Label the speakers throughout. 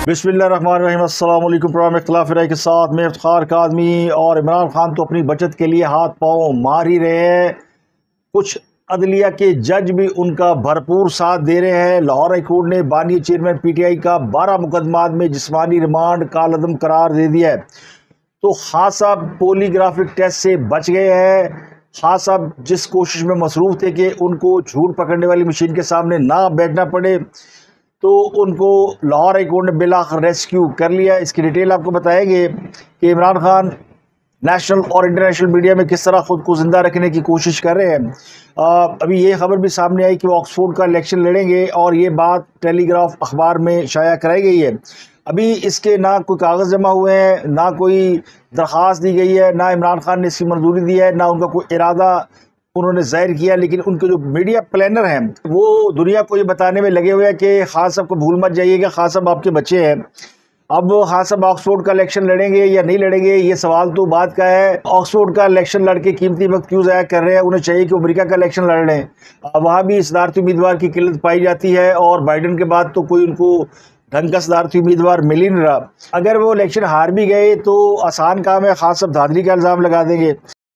Speaker 1: बिस्मिल्लाहिर्रहमानिर्रहीम। अस्सलाम वालेकुम। प्रोग्राम इख्तिलाफ राय के साथ मैं इफ्तिखार काज़मी। और इमरान खान तो अपनी बचत के लिए हाथ पाँव मार ही रहे हैं, कुछ अदलिया के जज भी उनका भरपूर साथ दे रहे हैं। लाहौर हाई कोर्ट ने बानी चेयरमैन PTI का 12 मुकदमात में जिस्मानी रिमांड कालअदम करार दे दिया है। तो खान साहब पॉलीग्राफिक टेस्ट से बच गए हैं। खान साहब जिस कोशिश में मसरूफ़ थे कि उनको झूठ पकड़ने वाली मशीन के सामने ना बैठना पड़े, तो उनको लाहौर हाई कोर्ट ने बिलाखिर रेस्क्यू कर लिया। इसकी डिटेल आपको बताएंगे कि इमरान खान नेशनल और इंटरनेशनल मीडिया में किस तरह ख़ुद को ज़िंदा रखने की कोशिश कर रहे हैं। अभी ये खबर भी सामने आई कि वो ऑक्सफोर्ड का इलेक्शन लड़ेंगे और ये बात टेलीग्राफ अखबार में शाया कराई गई है। अभी इसके ना कोई कागज़ जमा हुए हैं, ना कोई दरख्वास्त दी गई है, ना इमरान खान ने इसकी मंजूरी दी है, ना उनका कोई इरादा उन्होंने जाहिर किया। लेकिन उनके जो मीडिया प्लानर हैं वो दुनिया को ये बताने में लगे हुए हैं कि खान साहब को भूल मत जाइएगा, खान साहब आपके बच्चे हैं। अब खान साहब ऑक्सफोर्ड का इलेक्शन लड़ेंगे या नहीं लड़ेंगे, ये सवाल तो बात का है। ऑक्सफोर्ड का इलेक्शन लड़के कीमती वक्त क्यों ज़ाया कर रहे हैं? उन्हें चाहिए कि अमेरिका का इलेक्शन लड़ लें। वहाँ भी सदारती उम्मीदवार की किल्लत पाई जाती है और बाइडन के बाद तो कोई उनको ढंग का सदारती उम्मीदवार मिल ही नहीं रहा। अगर वो इलेक्शन हार भी गए तो आसान काम है, खान साहब धांधली का इल्ज़ाम लगा देंगे।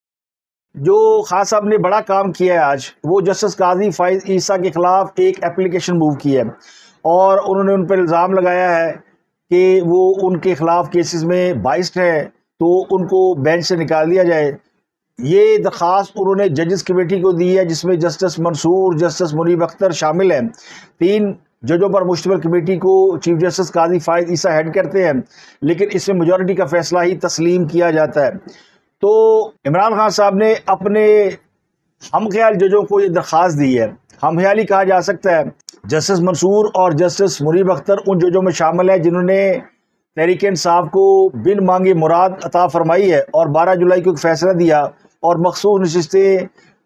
Speaker 1: जो खान साहब ने बड़ा काम किया है आज, वो जस्टिस काजी फाइज ईसा के ख़िलाफ़ एक एप्लीकेशन मूव की है और उन्होंने उन पर इल्ज़ाम लगाया है कि वो उनके ख़िलाफ़ केसेस में बाइस्ड है, तो उनको बेंच से निकाल दिया जाए। ये दरख्वास्त उन्होंने जजेस कमेटी को दी है, जिसमें जस्टिस मंसूर, जस्टिस मुनीब अख्तर शामिल हैं। 3 जजों पर मुश्तमिल कमेटी को chief justice Qazi Faez Isa head करते हैं, लेकिन इसमें मेजॉरिटी का फैसला ही तस्लीम किया जाता है। तो इमरान खान साहब ने अपने हमख्याल जजों को ये दरख्वास्त दी है। हमख्याली कहा जा सकता है। जस्टिस मंसूर और जस्टिस मुनीब अख्तर उन जजों में शामिल है जिन्होंने तहरीक इंसाफ को बिन मांगे मुराद अता फरमाई है और 12 जुलाई को एक फैसला दिया और मखसूस नशिस्तें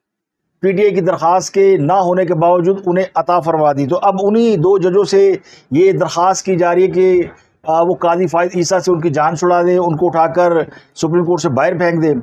Speaker 1: PTI की दरख्वास्त के ना होने के बावजूद उन्हें अता फरमा दी। तो अब उन्हीं 2 जजों से ये दरख्वास्त की जा रही है कि वो काजी फाइज ईसा से उनकी जान छुड़ा दें, उनको उठाकर सुप्रीम कोर्ट से बाहर फेंक दें।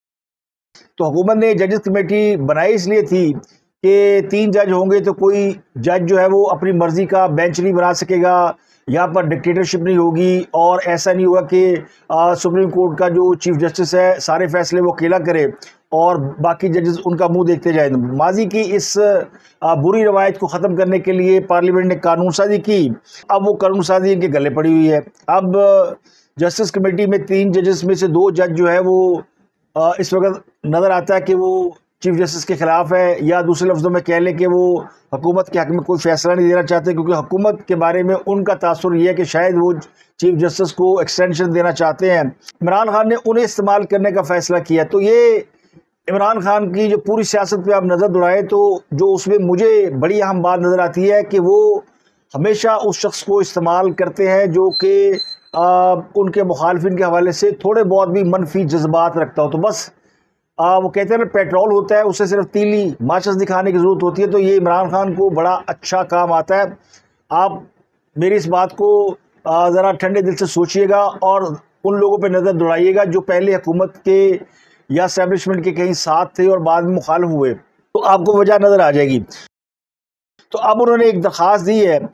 Speaker 1: तो हुकूमत ने जजेस कमेटी बनाई इसलिए थी कि 3 जज होंगे तो कोई जज जो है वो अपनी मर्ज़ी का बेंच नहीं बना सकेगा, यहाँ पर डिक्टेटरशिप नहीं होगी और ऐसा नहीं होगा कि सुप्रीम कोर्ट का जो चीफ जस्टिस है सारे फैसले वो अकेला करे और बाकी जजेस उनका मुंह देखते जाए। माजी की इस बुरी रवायत को ख़त्म करने के लिए पार्लियामेंट ने कानून साजी की। अब वो कानून साजी इनके गले पड़ी हुई है। अब जस्टिस कमेटी में 3 जजेस में से 2 जज जो है वो इस वक्त नज़र आता है कि वो चीफ जस्टिस के ख़िलाफ़ है, या दूसरे लफ्ज़ों में कह लें कि वो हुकूमत के हक़ में कोई फ़ैसला नहीं देना चाहते, क्योंकि हुकूमत के बारे में उनका तासुर ये है कि शायद वो चीफ जस्टिस को एक्सटेंशन देना चाहते हैं। इमरान खान ने उन्हें इस्तेमाल करने का फ़ैसला किया। तो ये इमरान खान की जो पूरी सियासत पे आप नज़र दौड़ाएं तो जो उसमें मुझे बड़ी अहम बात नज़र आती है कि वो हमेशा उस शख्स को इस्तेमाल करते हैं जो कि उनके मुखालफिन के हवाले से थोड़े बहुत भी मनफी जज्बात रखता हो। तो बस वो कहते हैं ना, पेट्रोल होता है उसे सिर्फ तीली माचिस दिखाने की ज़रूरत होती है। तो ये इमरान खान को बड़ा अच्छा काम आता है। आप मेरी इस बात को ज़रा ठंडे दिल से सोचिएगा और उन लोगों पे नज़र दौड़ाइएगा जो पहले हुकूमत के या एस्टेब्लिशमेंट के कहीं साथ थे और बाद में मुखालिफ हुए, तो आपको वजह नज़र आ जाएगी। तो अब उन्होंने एक दरख्वास्त दी है।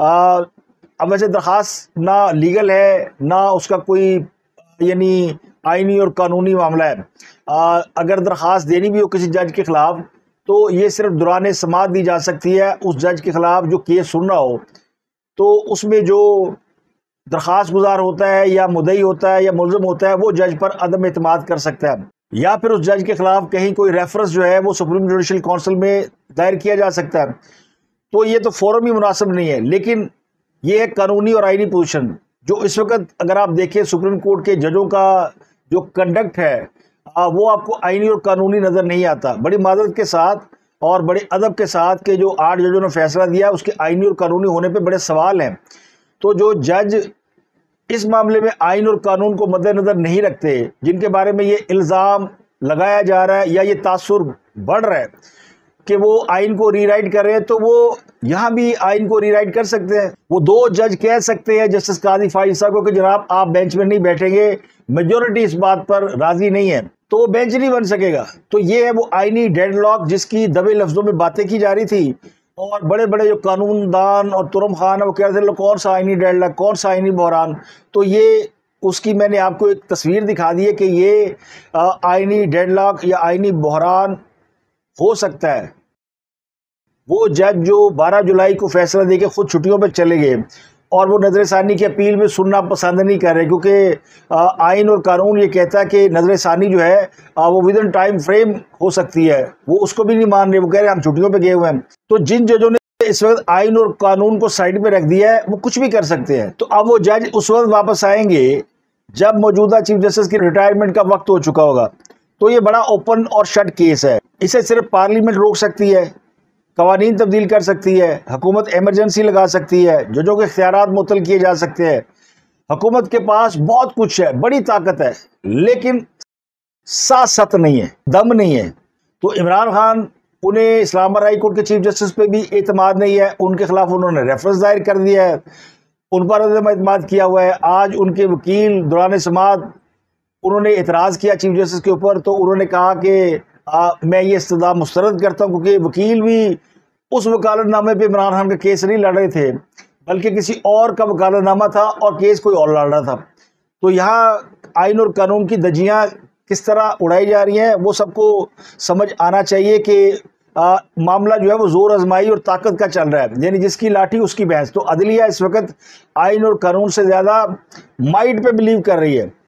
Speaker 1: अब वैसे दरख्वास्त ना लीगल है ना उसका कोई यानी आईनी और कानूनी मामला है। अगर दरख्वास्त देनी भी हो किसी जज के ख़िलाफ़ तो ये सिर्फ दौरान समाअत दी जा सकती है उस जज के ख़िलाफ़ जो केस सुन रहा हो। तो उसमें जो दरख्वास्त गुजार होता है या मुद्दई होता है या मुलज़म होता है वो जज पर अदम एतमाद कर सकता है, या फिर उस जज के ख़िलाफ़ कहीं कोई रेफरेंस जो है वो सुप्रीम जुडिशल काउंसिल में दायर किया जा सकता है। तो ये तो फ़ौरन ही मुनासिब नहीं है, लेकिन ये है कानूनी और आईनी पोजीशन जो इस वक्त अगर आप देखें सुप्रीम कोर्ट के जजों का जो कंडक्ट है वो आपको आईनी और कानूनी नज़र नहीं आता। बड़ी माजरत के साथ और बड़े अदब के साथ के जो 8 जजों ने फैसला दिया उसके आईनी और कानूनी होने पे बड़े सवाल हैं। तो जो जज इस मामले में आइन और कानून को मद्देनज़र नहीं रखते, जिनके बारे में ये इल्ज़ाम लगाया जा रहा है या ये तासुर बढ़ रहा है कि वो आइन को रीराइट कर रहे हैं, तो वो यहाँ भी आइन को रीराइट कर सकते हैं। वो 2 जज कह सकते हैं जस्टिस काजी फाइज ईसा को कि जनाब आप बेंच में नहीं बैठेंगे, मेजॉरिटी इस बात पर राज़ी नहीं है, तो वो बेंच नहीं बन सकेगा। तो ये है वो आइनी डेडलॉक जिसकी दबे लफ्ज़ों में बातें की जा रही थी। اور بڑے بڑے جو قانون دان اور ترم خان ہے وہ کہہ رہے تھے کون سا آئینی ڈیڈ لاک، کون سا آئینی بحران. تو یہ اس کی میں نے آپ کو ایک تصویر دکھا دی ہے کہ یہ آئینی ڈیڈ لاک یا آئینی بحران ہو سکتا ہے. وہ جج جو 12 جولائی کو فیصلہ دے کے خود چھٹیوں پہ چلے گئے اور وہ نظر ثانی کی اپیل میں سننا پسند نہیں کر رہے، کیونکہ آئین اور قانون یہ کہتا ہے کہ نظر ثانی جو ہے وہ ود ان ٹائم فریم ہو سکتی ہے. وہ اس کو بھی نہیں مان رہے، وہ کہہ رہے ہیں ہم چھٹیوں پہ گئے ہوئے ہیں. تو جن ججوں نے اس وقت آئین اور قانون کو سائڈ پہ رکھ دیا ہے وہ کچھ بھی کر سکتے ہیں. تو اب وہ جج اس وقت واپس آئیں گے جب موجودہ چیف جسٹس کی ریٹائرمنٹ کا وقت ہو چکا ہوگا. تو یہ بڑا اوپن اور شٹ کیس ہے. اسے صرف پارلیمنٹ روک سکتی ہے، قوانین تبدیل کر سکتی ہے، حکومت ایمرجنسی لگا سکتی ہے، ججوں کے اختیارات معطل کیے جا سکتے ہیں. حکومت کے پاس بہت کچھ ہے، بڑی طاقت ہے، لیکن سیاست نہیں ہے، دم نہیں ہے. تو عمران خان انہیں اسلام آباد ہائی کورٹ کے چیف جسٹس پہ بھی اعتماد نہیں ہے. ان کے خلاف انہوں نے ریفرنس دائر کر دیا ہے، ان پر عدم اعتماد کیا ہوا ہے. آج ان کے وکیل دوران سماعت انہوں نے اعتراض کیا چیف جسٹس کے اوپر، تو انہوں نے کہا کہ میں یہ استدعا مسترد کرتا ہوں، کیونکہ وکیل بھی اس وکالت نامے پہ عمران خان کا کیس نہیں لڑ رہے تھے بلکہ کسی اور کا وکالت نامہ تھا اور کیس کوئی اور لڑ رہا تھا. تو یہاں آئین اور قانون کی دھجیاں کس طرح اڑائی جا رہی ہیں وہ سب کو سمجھ آنا چاہیے کہ معاملہ جو ہے وہ زور آزمائی اور طاقت کا چل رہا ہے، یعنی جس کی لاٹھی اس کی بھینس. تو عدلیہ اس وقت آئین اور قانون سے زیادہ مائٹ پہ بلیو کر رہی ہے.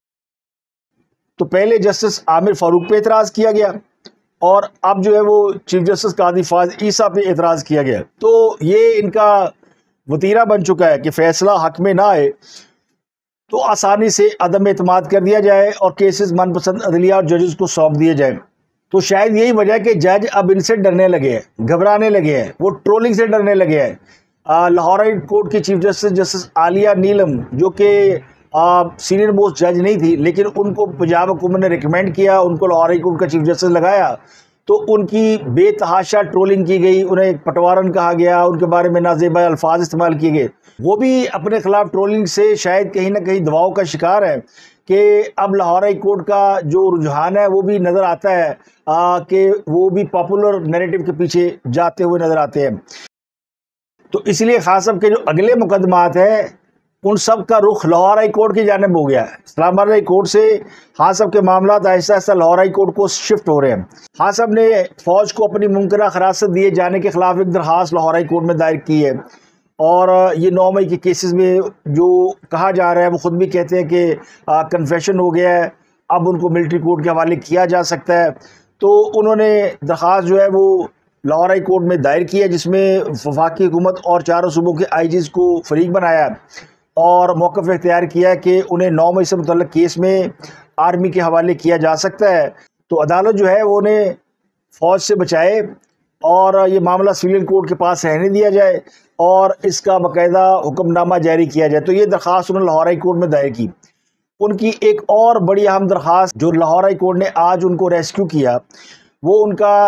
Speaker 1: تو پہلے جسٹس عامر فاروق پہ اعتراض کیا گیا اور اب جو ہے وہ چیف جسٹس قاضی فاضل عیسیٰ پہ اعتراض کیا گیا. تو یہ ان کا وتیرہ بن چکا ہے کہ فیصلہ حق میں نہ آئے تو آسانی سے عدم اعتماد کر دیا جائے اور کیسز من پسند عدلیہ اور ججز کو سونپ دیے جائیں. تو شاید یہی وجہ ہے کہ جج اب ان سے ڈرنے لگے ہیں، گھبرانے لگے ہیں، وہ ٹرولنگ سے ڈرنے لگے ہیں. لاہور ہائی کورٹ کی chief justice justice Aalia Neelum جو کہ سینئر موسٹ جج نہیں تھی، لیکن ان کو پنجاب حکومت نے ریکمینڈ کیا، ان کو لاہور ہائی کورٹ کا چیف جسٹس لگایا، تو ان کی بے تحاشا ٹرولنگ کی گئی، انہیں ایک پٹوارن کہا گیا، ان کے بارے میں نازیبا الفاظ استعمال کیے گئے. وہ بھی اپنے خلاف ٹرولنگ سے شاید کہیں نہ کہیں دباؤ کا شکار ہے کہ اب لاہور ہائی کورٹ کا جو رجحان ہے وہ بھی نظر آتا ہے کہ وہ بھی پاپولر نیریٹو کے پیچھے جاتے ہوئے نظر آتے ہیں. تو اس لیے خاص طور کے جو اگلے مقدمات ہیں ان سب کا رخ لاہور ہائی کورٹ کی جانب ہو گیا ہے. اسلام آباد ہائی کورٹ سے خان صاحب کے معاملات آہستہ آہستہ لاہور ہائی کورٹ کو شفٹ ہو رہے ہیں. خان صاحب نے فوج کو اپنی ممکنہ حراست دیے جانے کے خلاف ایک درخواست لاہور ہائی کورٹ میں دائر کی ہے، اور یہ 9 مئی کے کیسز میں جو کہا جا رہا ہے وہ خود بھی کہتے ہیں کہ کنفیشن ہو گیا ہے، اب ان کو ملٹری کورٹ کے حوالے کیا جا سکتا ہے. تو انہوں نے درخواست جو ہے وہ لاہور ہائی کورٹ میں دائر کی ہے، جس میں وفاقی حکومت اور چاروں صوبوں کے آئی جیز کو فریق بنایا اور موقف اختیار کیا کہ انہیں 9 مئی سے متعلق کیس میں آرمی کے حوالے کیا جا سکتا ہے. تو عدالت جو ہے وہ انہیں فوج سے بچائے اور یہ معاملہ سویلین کورٹ کے پاس رہنے دیا جائے اور اس کا باقاعدہ حکم نامہ جاری کیا جائے. تو یہ درخواست انہوں نے لاہور ہائی کورٹ میں دائر کی. ان کی ایک اور بڑی اہم درخواست جو لاہور ہائی کورٹ نے آج ان کو ریسکیو کیا، وہ ان کا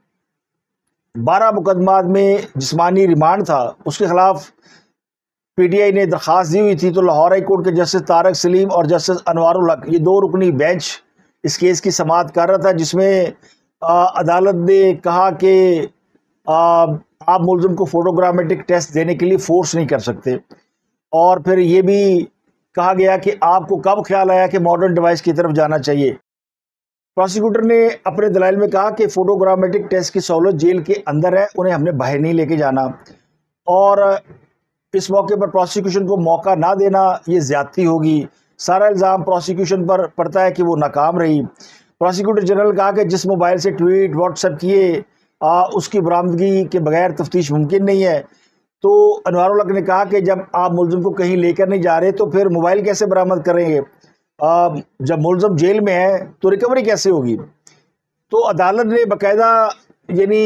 Speaker 1: 12 مقدمات میں جسمانی ریمانڈ تھا، اس کے خلاف پی ٹی آئی نے درخواست دی ہوئی تھی. تو لاہور ہائی کورٹ کے جسٹس طارق سلیم اور جسٹس انوار الحق، یہ 2 رکنی بینچ اس کیس کی سماعت کر رہا تھا، جس میں عدالت نے کہا کہ آپ ملزم کو فوٹوگرامیٹک ٹیسٹ دینے کے لیے فورس نہیں کر سکتے، اور پھر یہ بھی کہا گیا کہ آپ کو کب خیال آیا کہ ماڈرن ڈیوائس کی طرف جانا چاہیے. پروسیکیوٹر نے اپنے دلائل میں کہا کہ فوٹوگرامیٹک ٹیسٹ کی سہولت جیل کے اندر ہے، انہیں ہم نے باہر نہیں لے کے جانا، اور اس موقع پر پروسیکیوشن کو موقع نہ دینا یہ زیادتی ہوگی. سارا الزام پروسیکیوشن پر پڑتا ہے کہ وہ ناکام رہی. پروسیکیوٹر جنرل کہا کہ جس موبائل سے ٹویٹ واٹس ایپ کیے اس کی برآمدگی کے بغیر تفتیش ممکن نہیں ہے. تو انوار الحق نے کہا کہ جب آپ ملزم کو کہیں لے کر نہیں جا رہے تو پھر موبائل کیسے برآمد کریں گے؟ جب ملزم جیل میں ہے تو ریکوری کیسے ہوگی؟ تو عدالت نے باقاعدہ یعنی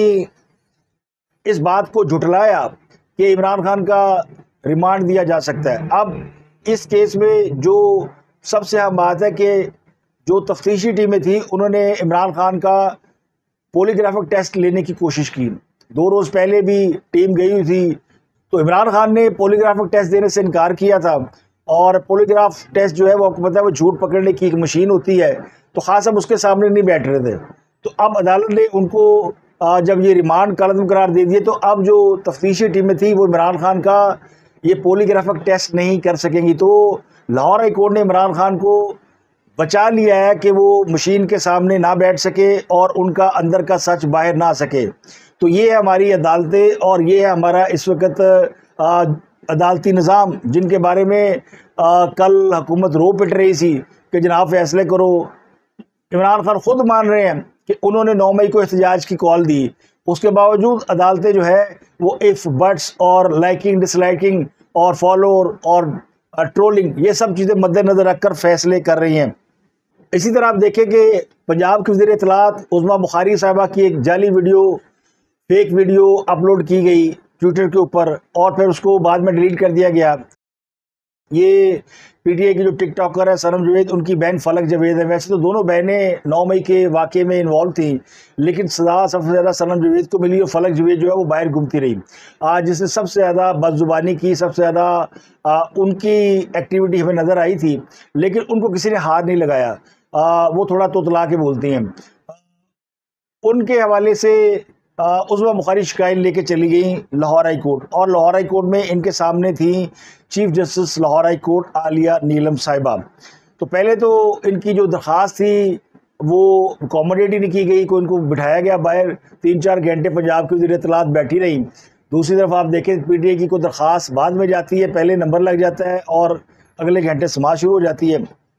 Speaker 1: اس بات کو جھٹلایا کہ عمران خان کا ریمانڈ دیا جا سکتا ہے. اب اس کیس میں جو سب سے اہم بات ہے کہ جو تفتیشی ٹیمیں تھیں انہوں نے عمران خان کا پولیگرافک ٹیسٹ لینے کی کوشش کی. 2 روز پہلے بھی ٹیم گئی ہوئی تھی، تو عمران خان نے پولیگرافک ٹیسٹ دینے سے انکار کیا تھا، اور پولیگراف ٹیسٹ جو ہے وہ آپ کو پتہ ہے وہ جھوٹ پکڑنے کی ایک مشین ہوتی ہے، تو خاص اب اس کے سامنے نہیں بیٹھ رہے تھے. تو اب عدالت نے ان کو جب یہ ریمانڈ کا عدم قرار دے دیے تو اب جو تفتیشی ٹیمیں تھیں وہ عمران خان کا یہ پولیگرافک ٹیسٹ نہیں کر سکیں گی. تو لاہور ہائی کورٹ نے عمران خان کو بچا لیا ہے کہ وہ مشین کے سامنے نہ بیٹھ سکے اور ان کا اندر کا سچ باہر نہ آ سکے. تو یہ ہے ہماری عدالتیں اور یہ ہے ہمارا اس وقت عدالتی نظام، جن کے بارے میں کل حکومت رو پٹ رہی تھی کہ جناب فیصلے کرو. عمران خان خود مان رہے ہیں کہ انہوں نے 9 مئی کو احتجاج کی کال دی، اس کے باوجود عدالتیں جو ہے وہ اف بٹس اور لائکنگ ڈس لائکنگ اور فالوور اور ٹرولنگ یہ سب چیزیں مد نظر رکھ کر فیصلے کر رہی ہیں. اسی طرح آپ دیکھیں کہ پنجاب کی وزیر اطلاعات عظمیٰ بخاری صاحبہ کی ایک جعلی ویڈیو، فیک ویڈیو اپلوڈ کی گئی ٹویٹر کے اوپر اور پھر اس کو بعد میں ڈیلیٹ کر دیا گیا. یہ پی ٹی آئی کی جو ٹک ٹاکر ہے صنم جاوید، ان کی بہن فلک جاوید ہے. ویسے تو دونوں بہنیں 9 مئی کے واقعے میں انوالو تھیں، لیکن سزا سب سے زیادہ صنم جاوید کو ملی اور فلک جاوید جو ہے وہ باہر گھومتی رہی. جس نے سب سے زیادہ بد زبانی کی، سب سے زیادہ ان کی ایکٹیویٹی ہمیں نظر آئی تھی، لیکن ان کو کسی نے ہاتھ نہیں لگایا. وہ تھوڑا توتلا کے بولتی ہیں. ان کے حوالے سے عظمیٰ بخاری شکایت لے کے چلی گئیں لاہور ہائی کورٹ، اور لاہور ہائی کورٹ میں ان کے سامنے تھیں chief justice Lahore high court Aalia Neelum صاحبہ. تو پہلے تو ان کی جو درخواست تھی وہ اکوموڈیٹ ہی نہیں کی گئی، کوئی ان کو بٹھایا گیا باہر 3-4 گھنٹے پنجاب کی وزیر اطلاعات بیٹھی رہی. دوسری طرف آپ دیکھیں پی ٹی آئی کی کوئی درخواست بعد میں جاتی ہے، پہلے نمبر لگ جاتا ہے اور اگلے گھنٹے سماعت شروع ہو جاتی ہے.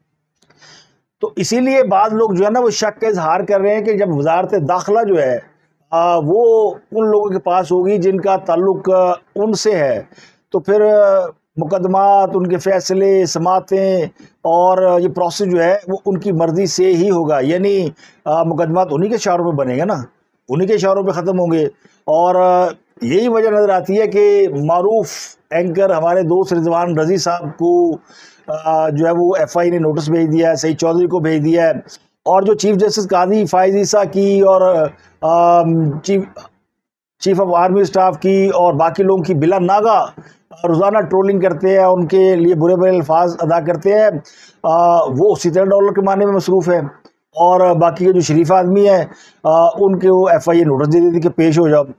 Speaker 1: تو اسی لیے بعض لوگ جو ہے نا وہ شک کا اظہار کر رہے ہیں کہ جب وزارت داخلہ جو ہے وہ ان لوگوں کے پاس ہوگی جن کا تعلق ان سے ہے، تو پھر مقدمات، ان کے فیصلے، سماعتیں اور یہ پروسیس جو ہے وہ ان کی مرضی سے ہی ہوگا. یعنی مقدمات انہی کے اشاروں پہ بنے گا نا، انہی کے اشاروں پہ ختم ہوں گے. اور یہی وجہ نظر آتی ہے کہ معروف اینکر ہمارے دوست رضوان رضی صاحب کو جو ہے وہ ایف آئی نے نوٹس بھیج دیا ہے، سعید چودھری کو بھیج دیا ہے، اور جو چیف جسٹس قاضی فائز عیسیٰ کی اور چیف آف آرمی اسٹاف کی اور باقی لوگوں کی بلا ناغہ روزانہ ٹرولنگ کرتے ہیں، ان کے لیے برے برے الفاظ ادا کرتے ہیں، وہ اسی طرح ڈالر کمانے میں مصروف ہے. اور باقی کے جو شریف آدمی ہیں ان کے وہ ایف آئی اے نوٹس دے دیتی کہ پیش ہو جاؤ.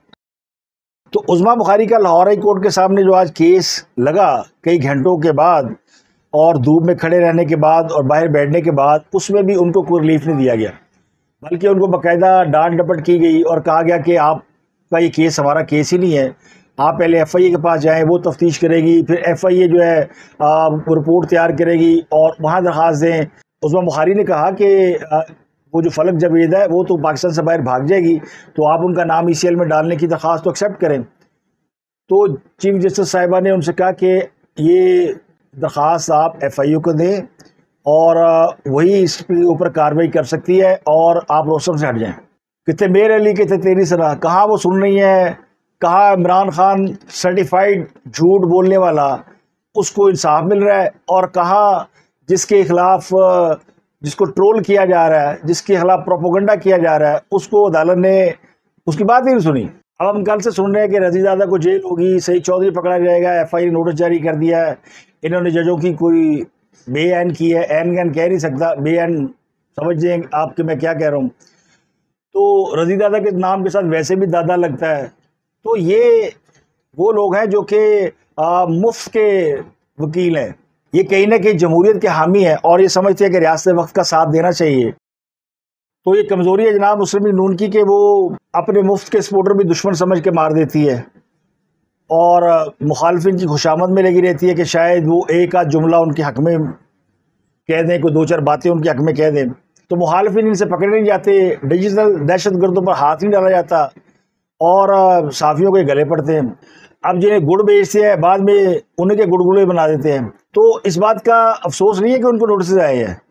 Speaker 1: تو عظمیٰ بخاری کا لاہور ہائی کورٹ کے سامنے جو آج کیس لگا کئی گھنٹوں کے بعد اور دھوپ میں کھڑے رہنے کے بعد اور باہر بیٹھنے کے بعد، اس میں بھی ان کو کوئی ریلیف نہیں دیا گیا، بلکہ ان کو باقاعدہ ڈانٹ ڈپٹ کی گئی اور کہا گیا کہ آپ کا یہ کیس ہمارا کیس ہی نہیں ہے، آپ پہلے ایف آئی اے کے پاس جائیں، وہ تفتیش کرے گی، پھر ایف آئی اے جو ہے رپورٹ تیار کرے گی اور وہاں درخواست دیں. عظمیٰ بخاری نے کہا کہ وہ جو فلک جاوید ہے وہ تو پاکستان سے باہر بھاگ جائے گی، تو آپ ان کا نام ای سی ایل میں ڈالنے کی درخواست تو ایکسیپٹ کریں. تو چیف جسٹس صاحبہ نے ان سے کہا کہ یہ درخواست آپ ایف آئی اے کو دیں اور وہی اس کے اوپر کارروائی کر سکتی ہے اور آپ روسٹم سے ہٹ جائیں. کتنے میر علی کتنے تیری سرا، کہاں وہ سن رہی ہیں، کہاں عمران خان سرٹیفائیڈ جھوٹ بولنے والا اس کو انصاف مل رہا ہے، اور کہاں جس کے خلاف جس کو ٹرول کیا جا رہا ہے، جس کے خلاف پروپیگنڈا کیا جا رہا ہے، اس کو عدالت نے اس کی بات ہی نہیں سنی. اب ہم کل سے سن رہے ہیں کہ رضی زادہ کو جیل ہوگی، سعید چودھری پکڑا جائے گا، ایف آئی نے نوٹس جاری کر دیا ہے. انہوں نے ججوں کی کوئی بے عین کی ہے، عین گین کہہ نہیں سکتا، بے عین سمجھ جائیں آپ کہ میں کیا کہہ رہا ہوں. تو رضی دادا کے نام کے ساتھ ویسے بھی دادا لگتا ہے. تو یہ وہ لوگ ہیں جو کہ مفت کے وکیل ہیں، یہ کہیں نہ کہیں جمہوریت کے حامی ہیں اور یہ سمجھتے ہیں کہ ریاست وقت کا ساتھ دینا چاہیے. تو یہ کمزوری ہے جناب مسلم لیگ نون کی کہ وہ اپنے مفت کے سپورٹر بھی دشمن سمجھ کے مار دیتی ہے اور مخالفین کی خوشامد میں لگی رہتی ہے کہ شاید وہ ایک آدھ جملہ ان کے حق میں کہہ دیں، کوئی 2-4 باتیں ان کے حق میں کہہ دیں. تو مخالفین ان سے پکڑے نہیں جاتے، ڈیجیٹل دہشت گردوں پر ہاتھ نہیں ڈالا جاتا اور صحافیوں کے گلے پڑتے ہیں. اب جنہیں گڑ بیچتے ہیں بعد میں انہیں کے گڑگڑے بنا دیتے ہیں. تو اس بات کا افسوس نہیں ہے کہ ان کو نوٹسز آئے ہیں،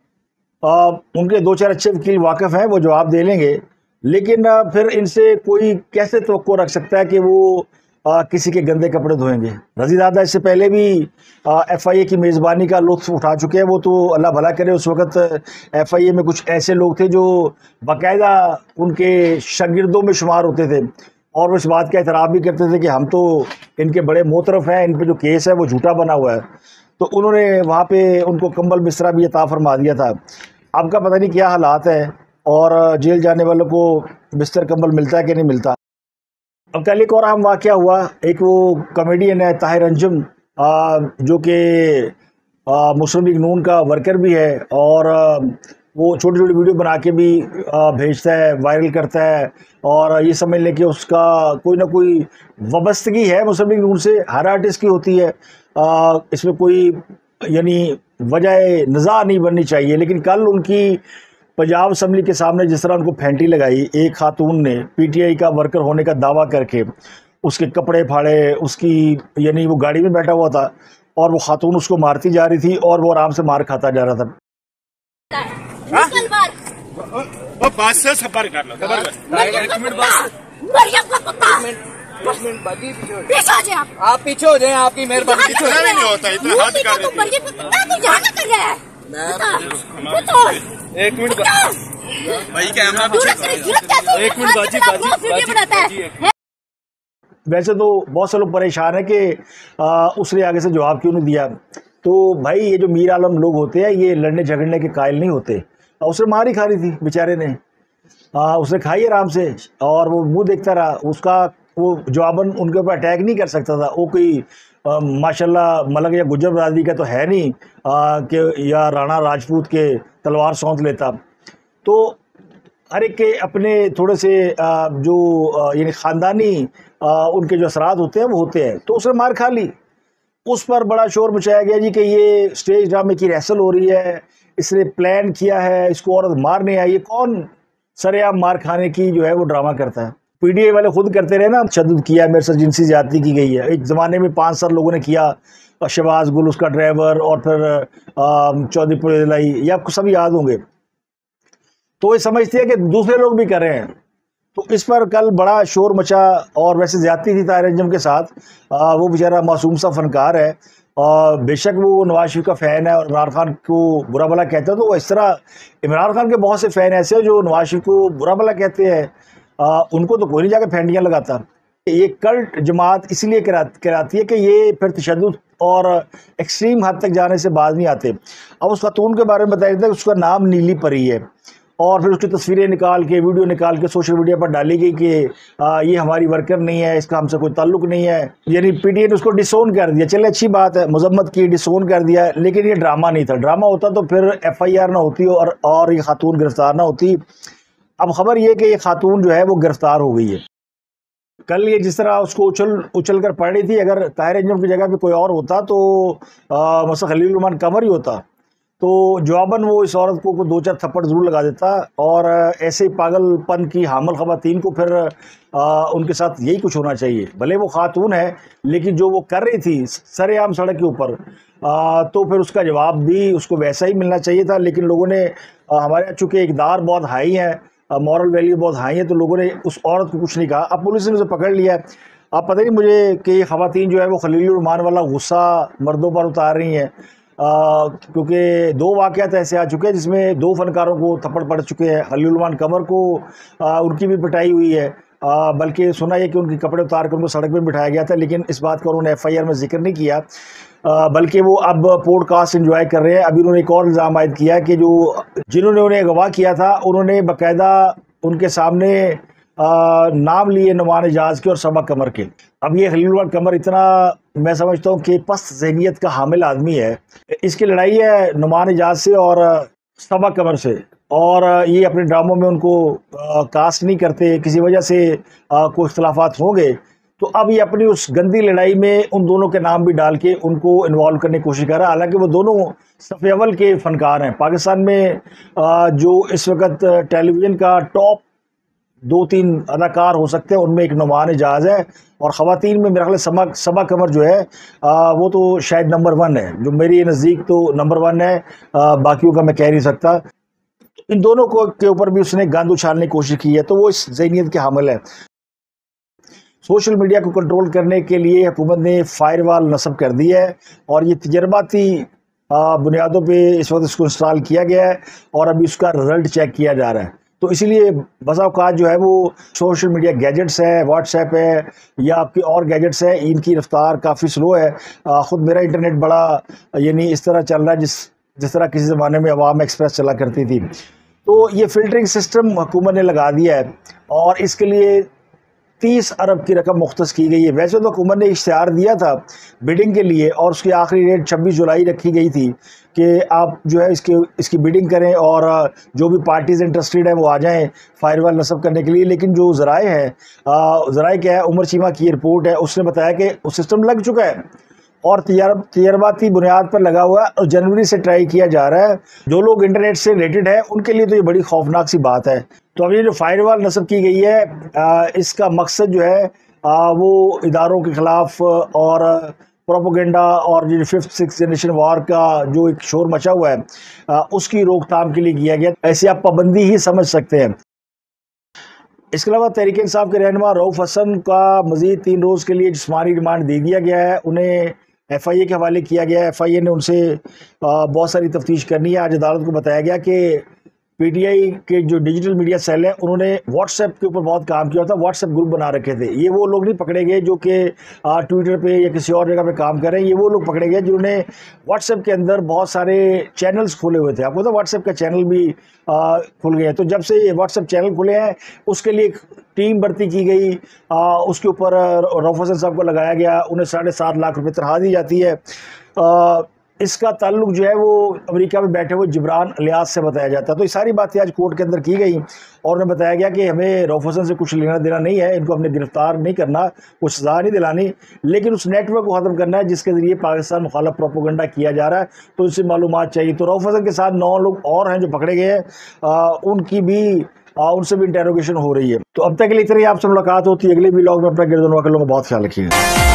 Speaker 1: ان کے 2-4 اچھے وکیل واقف ہیں، وہ جواب دے لیں گے، لیکن پھر ان سے کوئی کیسے توقع رکھ سکتا ہے کہ وہ کسی کے گندے کپڑے دھوئیں گے. رضی دادا اس سے پہلے بھی ایف آئی اے کی میزبانی کا لطف اٹھا چکے ہیں. وہ تو اللہ بھلا کرے، اس وقت ایف آئی اے میں کچھ ایسے لوگ تھے جو باقاعدہ ان کے شاگردوں میں شمار ہوتے تھے اور وہ اس بات کا اعتراف بھی کرتے تھے کہ ہم تو ان کے بڑے موترف ہیں، ان پہ جو کیس ہے وہ جھوٹا بنا ہوا ہے. تو انہوں نے وہاں پہ ان کو کمبل بسترا بھی عطا فرما دیا تھا. اب کا پتہ نہیں کیا حالات ہے. اور جیل جانے والوں کو بستر کمبل ملتا ہے کہ نہیں ملتا. اب کل ایک اور اہم واقعہ ہوا. ایک وہ کامیڈین ہے طاہر انجم جو کہ مسلم لیگ نون کا ورکر بھی ہے, اور وہ چھوٹی چھوٹی ویڈیو بنا کے بھی بھیجتا ہے, وائرل کرتا ہے, اور یہ سمجھ لیں کہ اس کا کوئی نہ کوئی وابستگی ہے مسلم لیگ نون سے. ہر آرٹسٹ کی ہوتی ہے, اس میں کوئی یعنی وجہ نزاع نہیں بننی چاہیے. لیکن کل ان کی پنجاب اسمبلی کے سامنے جس طرح ان کو پھینٹی لگائی ایک خاتون نے پی ٹی آئی کا ورکر ہونے کا دعویٰ کر کے, اس کے کپڑے پھاڑے, اس کی یعنی وہ گاڑی میں بیٹھا ہوا تھا اور وہ خاتون اس کو مارتی جا رہی تھی اور وہ آرام سے مار کھاتا جا رہا تھا.
Speaker 2: آپ پیچھے ہو جائیں, آپ کی مہربانی. ایک منٹ
Speaker 1: ویسے تو بہت سے لوگ پریشان ہیں کہ اس نے آگے سے جواب کیوں نہیں دیا. تو بھائی یہ جو میر عالم لوگ ہوتے ہیں یہ لڑنے جھگڑنے کے قائل نہیں ہوتے. اس نے مار ہی کھا رہی تھی بیچارے نے, اس نے کھائی آرام سے اور وہ منہ دیکھتا رہا. اس کا وہ جواباً ان کے اوپر اٹیک نہیں کر سکتا تھا. وہ کوئی ماشاءاللہ ملک یا گجر برادری کا تو ہے نہیں کہ یا رانا راجپوت کے تلوار سونت لیتا. تو ہر ایک کے اپنے تھوڑے سے جو یعنی خاندانی ان کے جو اثرات ہوتے ہیں وہ ہوتے ہیں. تو اس نے مار کھا لی. اس پر بڑا شور مچایا گیا جی کہ یہ اسٹیج ڈرامے کی ریہرسل ہو رہی ہے, اس نے پلان کیا ہے, اس کو عورت مارنے آئی. یہ کون سر عام مار کھانے کی جو ہے وہ ڈرامہ کرتا ہے؟ پی ڈی اے والے خود کرتے رہے نا, تشدد کیا, میرے سے جنسی زیادتی کی گئی ہے. ایک زمانے میں 5 سال لوگوں نے کیا, شہباز گل اس کا ڈرائیور, اور پھر چودھری پولیلائی, یہ آپ کو سب یاد ہوں گے. تو یہ سمجھتے ہیں کہ دوسرے لوگ بھی کر رہے ہیں. تو اس پر کل بڑا شور مچا, اور ویسے زیادتی تھی طاہر انجم کے ساتھ. وہ بیچارہ معصوم سا فنکار ہے, اور بے شک وہ نواز شریف کا فین ہے اور عمران خان کو برا بھلا کہتا ہے. تو وہ اس طرح عمران خان کے بہت سے فین ایسے ہیں جو نواز شریف کو برا بھلا کہتے ہیں, ان کو تو کوئی نہیں جا کے پھینٹیاں لگاتا. یہ کلٹ جماعت اس لیے کراتی ہے کہ یہ پھر تشدد اور ایکسٹریم حد تک جانے سے باز نہیں آتے. اب اس خاتون کے بارے میں بتایا جاتا ہے کہ اس کا نام نیلی پری ہے, اور پھر اس کی تصویریں نکال کے ویڈیو نکال کے سوشل میڈیا پر ڈالی گئی کہ یہ ہماری ورکر نہیں ہے, اس کا ہم سے کوئی تعلق نہیں ہے. یعنی پی ٹی اے نے اس کو ڈسون کر دیا. چلے اچھی بات ہے, مذمت کی, ڈسون کر دیا, لیکن یہ ڈرامہ نہیں تھا. ڈرامہ ہوتا تو پھر ایف آئی آر نہ ہوتی اور یہ خاتون گرفتار نہ ہوتی. اب خبر یہ کہ یہ خاتون جو ہے وہ گرفتار ہو گئی ہے. کل یہ جس طرح اس کو اچھل کر پڑ رہی تھی, اگر طاہر انجم کی جگہ پہ کوئی اور ہوتا تو مثلا خلیل الرحمان قمر ہی ہوتا, تو جواباً وہ اس عورت کو 2-4 تھپڑ ضرور لگا دیتا. اور ایسے پاگل پن کی حامل خواتین کو پھر ان کے ساتھ یہی کچھ ہونا چاہیے. بھلے وہ خاتون ہے, لیکن جو وہ کر رہی تھی سر عام سڑک کے اوپر, تو پھر اس کا جواب بھی اس کو ویسا ہی ملنا چاہیے تھا. لیکن لوگوں نے ہمارے چونکہ اقدار بہت ہائی ہیں, مورل ویلیو بہت ہائی ہیں, تو لوگوں نے اس عورت کو کچھ نہیں کہا. اب پولیس نے اسے پکڑ لیا. اب پتہ نہیں مجھے کہ یہ خواتین جو ہے وہ خلیل الرحمان والا غصہ مردوں پر اتار رہی ہیں, کیونکہ 2 واقعات ایسے آ چکے ہیں جس میں 2 فنکاروں کو تھپڑ پڑ چکے ہیں. خلیل الرحمان قمر کو ان کی بھی پٹائی ہوئی ہے, بلکہ سنا یہ کہ ان کے کپڑے اتار کر ان کو سڑک پہ بٹھایا گیا تھا, لیکن اس بات کا انہوں نے ایف آئی آر میں ذکر نہیں کیا, بلکہ وہ اب پوڈ کاسٹ انجوائے کر رہے ہیں. ابھی انہوں نے ایک اور الزام عائد کیا کہ جنہوں نے انہیں اغوا کیا تھا انہوں نے باقاعدہ ان کے سامنے نام لیے نعمان اعجاز کے اور صبا قمر کے. اب یہ خلیل الرحمان قمر اتنا میں سمجھتا ہوں کہ پست ذہنیت کا حامل آدمی ہے. اس کی لڑائی ہے نعمان اعجاز سے اور صبا قمر سے, اور یہ اپنے ڈراموں میں ان کو کاسٹ نہیں کرتے. کسی وجہ سے کوئی اختلافات ہوں گے, تو اب یہ اپنی اس گندی لڑائی میں ان دونوں کے نام بھی ڈال کے ان کو انوالو کرنے کی کوشش کر رہا ہے. حالانکہ وہ دونوں صف اول کے فنکار ہیں. پاکستان میں جو اس وقت ٹیلی ویژن کا ٹاپ 2-3 اداکار ہو سکتے ہیں, ان میں ایک نعمان اعجاز ہے, اور خواتین میں میرا خیال صبا قمر جو ہے وہ تو شاید نمبر 1 ہے, جو میری نزدیک تو نمبر 1 ہے, باقیوں کا میں کہہ نہیں سکتا. ان دونوں کے اوپر بھی اس نے گند اچھالنے کی کوشش کی ہے, تو وہ اس ذہنیت کے حامل ہے. سوشل میڈیا کو کنٹرول کرنے کے لیے حکومت نے فائر وال نصب کر دی ہے, اور یہ تجرباتی بنیادوں پہ اس وقت اس کو انسٹال کیا گیا ہے, اور ابھی اس کا رزلٹ چیک کیا جا رہا ہے. تو اسی لیے بسا اوقات جو ہے وہ سوشل میڈیا گیجٹس ہے, واٹس ایپ ہے یا آپ کے اور گیجٹس ہیں, ان کی رفتار کافی سلو ہے. خود میرا انٹرنیٹ بڑا یعنی اس طرح چل رہا ہے جس طرح کسی زمانے میں عوام ایکسپریس چلا کرتی تھی. تو تو یہ فلٹرنگ سسٹم حکومت نے لگا دیا ہے اور اس کے لیے 30 ارب کی رقم مختص کی گئی ہے. ویسے تو حکومت نے اشتہار دیا تھا بیڈنگ کے لیے اور اس کی آخری ڈیٹ 26 جولائی رکھی گئی تھی کہ آپ جو ہے اس کی بیڈنگ کریں اور جو بھی پارٹیز انٹرسٹیڈ ہیں وہ آ جائیں فائر وال نصب کرنے کے لیے. لیکن جو ذرائع ہیں ذرائع کیا ہے، عمر چیمہ کی رپورٹ ہے، اس نے بتایا کہ وہ سسٹم لگ چکا ہے اور تجرباتی بنیاد پر لگا ہوا ہے اور جنوری سے ٹرائی کیا جا رہا ہے. جو لوگ انٹرنیٹ سے ریلیٹڈ ہیں ان کے لیے تو یہ بڑی خوفناک سی بات ہے. تو اب یہ جو فائر وال نصب کی گئی ہے اس کا مقصد جو ہے وہ اداروں کے خلاف اور پروپیگنڈا اور جو 5th 6th جنریشن وار کا جو ایک شور مچا ہوا ہے اس کی روک تھام کے لیے کیا گیا. ایسے آپ پابندی ہی سمجھ سکتے ہیں. اس کے علاوہ تحریک انصاف کے رہنما رؤف حسن کا مزید 3 روز کے لیے جسمانی ریمانڈ دے دیا گیا ہے. انہیں ایف آئی اے کے حوالے کیا گیا ہے. ایف آئی اے نے ان سے بہت ساری تفتیش کرنی ہے. آج عدالت کو بتایا گیا کہ پی ٹی آئی کے جو ڈیجیٹل میڈیا سیل ہے انہوں نے واٹس ایپ کے اوپر بہت کام کیا تھا. واٹس ایپ گروپ بنا رکھے تھے. یہ وہ لوگ نہیں پکڑے گئے جو کہ ٹویٹر پہ یا کسی اور جگہ پہ کام کر رہے ہیں. یہ وہ لوگ پکڑے گئے جنہوں نے واٹس ایپ کے اندر بہت سارے چینلز کھولے ہوئے تھے. آپ کو پتا واٹس ایپ کا چینل بھی کھل گئے ہیں. تو جب سے یہ واٹس ایپ چینل کھلے ہیں اس کے لیے ایک ٹیم بھرتی کی گئی. اس کے اوپر رؤف حسن صاحب کو لگایا گیا. انہیں 7.5 لاکھ روپے تنخواہ دی جاتی ہے. اس کا تعلق جو ہے وہ امریکہ میں بیٹھے ہوئے جبران الیاس سے بتایا جاتا ہے. تو یہ ساری باتیں آج کورٹ کے اندر کی گئی اور انہیں بتایا گیا کہ ہمیں رؤف حسن سے کچھ لینا دینا نہیں ہے. ان کو ہم نے گرفتار نہیں کرنا، کچھ سزا نہیں دلانی، لیکن اس نیٹ ورک کو ختم کرنا ہے جس کے ذریعے پاکستان مخالف پروپیگنڈا کیا جا رہا ہے. تو اس سے معلومات چاہیے. تو رؤف حسن کے ساتھ 9 لوگ اور ہیں جو پکڑے گئے ہیں. ان سے بھی انٹیروگیشن ہو رہی ہے. تو اب تک کے لیے اتنا ہی. آپ سے ملاقات ہوتی ہے اگلے ولاگ میں. اپنا گرد و نواح کا بہت خیال رکھیے گا.